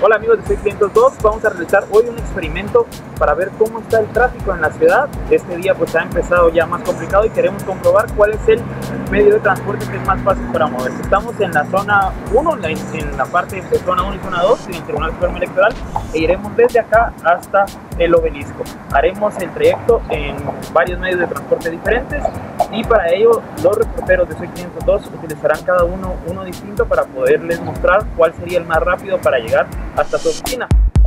Hola amigos de Soy 502, vamos a realizar hoy un experimento para ver cómo está el tráfico en la ciudad. Este día pues ha empezado ya más complicado y queremos comprobar cuál es el medio de transporte que es más fácil para moverse. Estamos en la zona 1, en la parte de zona 1 y zona 2, en el Tribunal Supremo Electoral, e iremos desde acá hasta el Obelisco. Haremos el trayecto en varios medios de transporte diferentes y para ello los reporteros de Soy 502 utilizarán cada uno distinto para poderles mostrar cuál sería el más rápido para llegar hasta su oficina.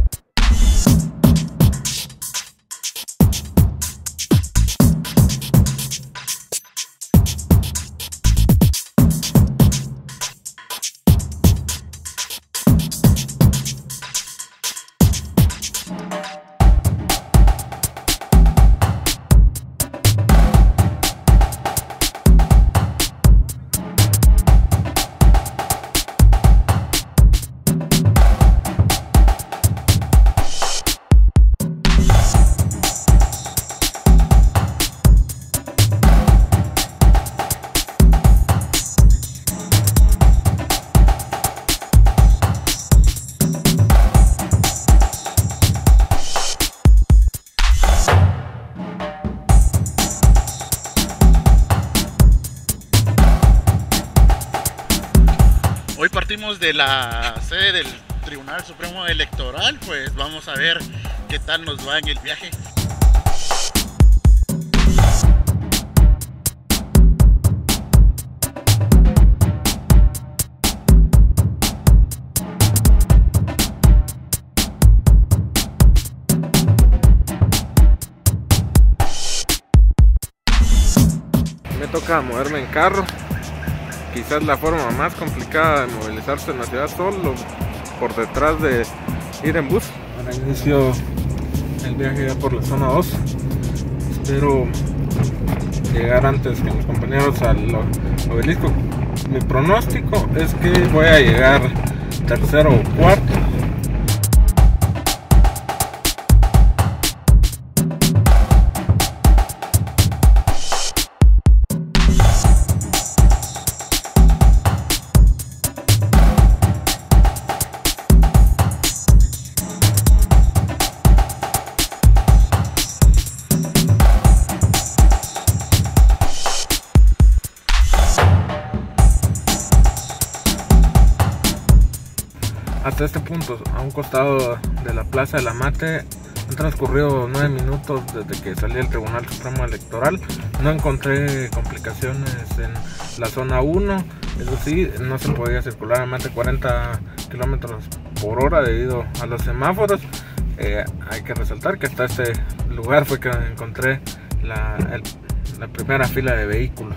Hoy partimos de la sede del Tribunal Supremo Electoral, pues vamos a ver qué tal nos va en el viaje. Me toca moverme en carro. Quizás la forma más complicada de movilizarse en la ciudad, solo por detrás de ir en bus. Ahora inicio el viaje ya por la zona 2. Espero llegar antes que mis compañeros al Obelisco. Mi pronóstico es que voy a llegar tercero o cuarto. Hasta este punto, a un costado de la Plaza de la Mate, han transcurrido 9 minutos desde que salí del Tribunal Supremo Electoral. No encontré complicaciones en la zona 1, eso sí, no se podía circular a más de 40 kilómetros por hora debido a los semáforos. Hay que resaltar que hasta este lugar fue que encontré la primera fila de vehículos.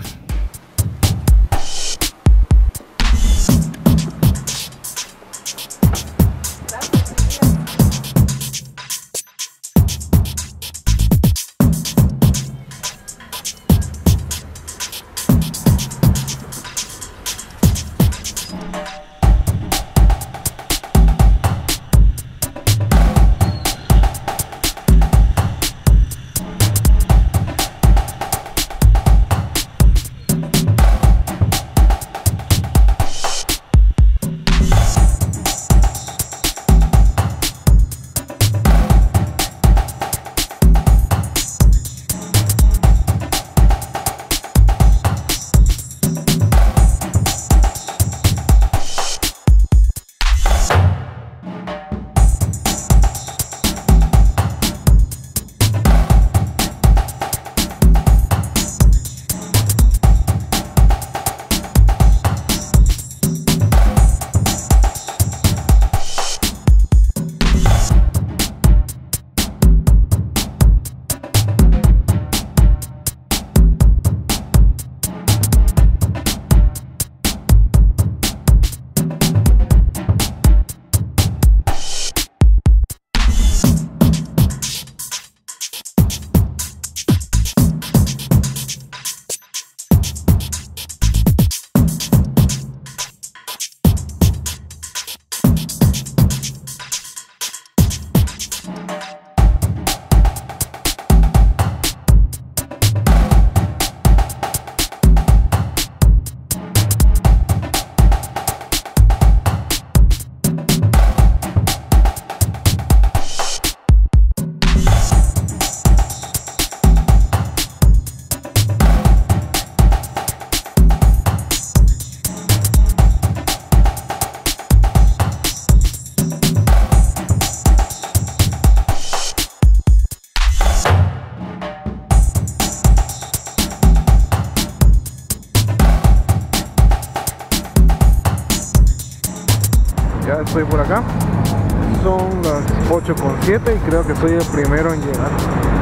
Ya estoy por acá. Son las 8:07 y creo que soy el primero en llegar.